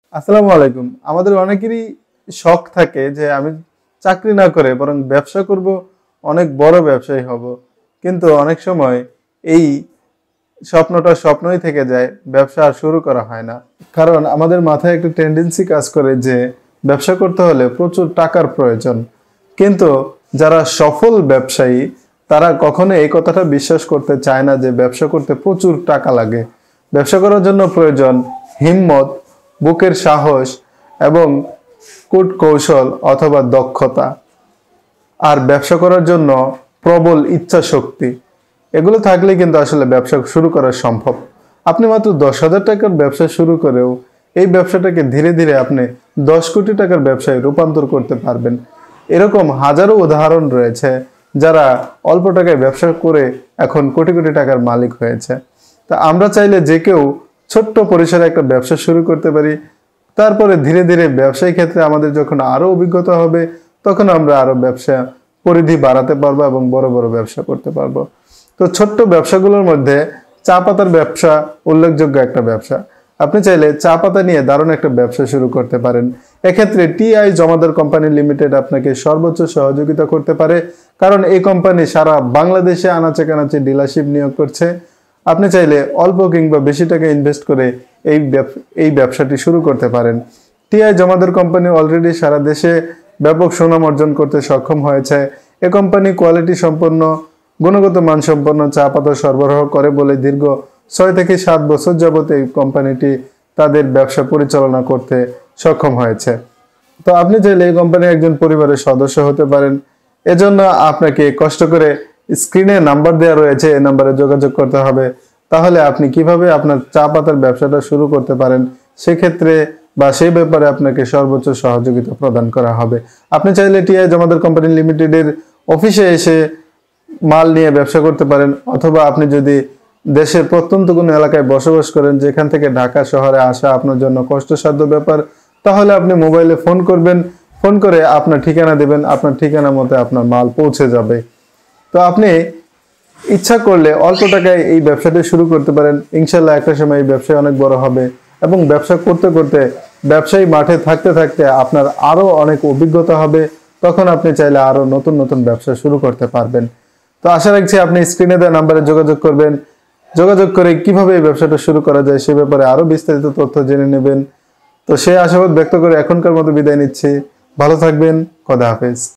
আসসালামু আলাইকুম। আমাদের অনেকেরই শখ থাকে যে আমি চাকরি না করে বরং ব্যবসা করব, অনেক বড় ব্যবসায়ী হব। কিন্তু অনেক সময় এই স্বপ্নটা স্বপ্নই থেকে যায়, ব্যবসা আর শুরু করা হয় না। কারণ আমাদের মাথায় একটা টেন্ডেন্সি কাজ করে যে ব্যবসা করতে হলে প্রচুর টাকার প্রয়োজন। কিন্তু যারা সফল ব্যবসায়ী তারা কখনো এই কথাটা বিশ্বাস করতে চায় না যে ব্যবসা করতে প্রচুর টাকা লাগে। ব্যবসা করার জন্য প্রয়োজন হিম্মত, বুকের সাহস এবং কূট কৌশল অথবা দক্ষতা। আর ব্যবসা করার জন্য প্রবল ইচ্ছা শক্তি। এগুলো থাকলে কিন্তু আসলে ব্যবসা শুরু করা সম্ভব। আপনি মাত্র 10,000 টাকার ব্যবসা শুরু করেও এই ব্যবসাটাকে ধীরে ধীরে আপনি 10 কোটি টাকার ব্যবসায় রূপান্তর করতে পারবেন। এরকম হাজারো উদাহরণ রয়েছে যারা অল্প টাকায় ব্যবসা করে এখন কোটি কোটি টাকার মালিক হয়েছে। তা আমরা চাইলে যে কেউ ছোট্ট পরিসরে একটা ব্যবসা শুরু করতে পারি। তারপরে ধীরে ধীরে ব্যবসায়ী ক্ষেত্রে আমাদের যখন আরো অভিজ্ঞতা হবে তখন আমরা আরো ব্যবসা পরিধি বাড়াতে পারবো এবং বড় বড় ব্যবসা করতে পারবো। তো ছোট্ট ব্যবসাগুলোর মধ্যে চা পাতার ব্যবসা উল্লেখযোগ্য একটা ব্যবসা। আপনি চাইলে চা পাতা নিয়ে দারুণ একটা ব্যবসা শুরু করতে পারেন। এক্ষেত্রে টিআই জমাদার কোম্পানি লিমিটেড আপনাকে সর্বোচ্চ সহযোগিতা করতে পারে, কারণ এই কোম্পানি সারা বাংলাদেশে আনাচে কানাচে ডিলারশিপ নিয়োগ করছে। আপনি চাইলে অল্প কিংবা বেশি টাকা ইনভেস্ট করে এই ব্যবসাটি শুরু করতে পারেন। টিআই জমাদার কোম্পানি অলরেডি সারা দেশে ব্যাপক সুনাম অর্জন করতে সক্ষম হয়েছে। এ কোম্পানি কোয়ালিটি সম্পন্ন, গুণগত মানসম্পন্ন চা পাতা সরবরাহ করে বলে দীর্ঘ 6 থেকে 7 বছর যাবত এই কোম্পানিটি তাদের ব্যবসা পরিচালনা করতে সক্ষম হয়েছে। তো আপনি চাইলে এই কোম্পানির একজন পরিবারের সদস্য হতে পারেন। এজন্য আপনাকে কষ্ট করে স্ক্রিনে নাম্বার দেওয়া রয়েছে, এই নাম্বারে যোগাযোগ করতে হবে। তাহলে আপনি কিভাবে আপনার চা পাতার ব্যবসাটা শুরু করতে পারেন সেক্ষেত্রে বা সেই ব্যাপারে আপনাকে সর্বোচ্চ সহযোগিতা প্রদান করা হবে। আপনি চাইলে টিআই জমাদার কোম্পানি লিমিটেডের অফিসে এসে মাল নিয়ে ব্যবসা করতে পারেন, অথবা আপনি যদি দেশের প্রত্যন্ত কোনো এলাকায় বসবাস করেন যেখান থেকে ঢাকা শহরে আসা আপনার জন্য কষ্টসাধ্য ব্যাপার, তাহলে আপনি মোবাইলে ফোন করবেন, ফোন করে আপনার ঠিকানা দেবেন, আপনার ঠিকানা মতো আপনার মাল পৌঁছে যাবে। তো আপনি ইচ্ছা করলে অল্প টাকায় এই ব্যবসাটি শুরু করতে পারেন। ইনশাল্লাহ একটা সময় এই ব্যবসা অনেক বড় হবে এবং ব্যবসা করতে করতে ব্যবসায়ী মাঠে থাকতে থাকতে আপনার আরো অনেক অভিজ্ঞতা হবে। তখন আপনি চাইলে আরো নতুন নতুন ব্যবসা শুরু করতে পারবেন। তো আশা রাখছি আপনি স্ক্রিনে দেওয়া নাম্বারে যোগাযোগ করবেন। যোগাযোগ করে কিভাবে এই ব্যবসাটা শুরু করা যায় সে ব্যাপারে আরো বিস্তারিত তথ্য জেনে নেবেন। তো সেই আশাবাদ ব্যক্ত করে এখনকার মতো বিদায় নিচ্ছি। ভালো থাকবেন। খোদা হাফেজ।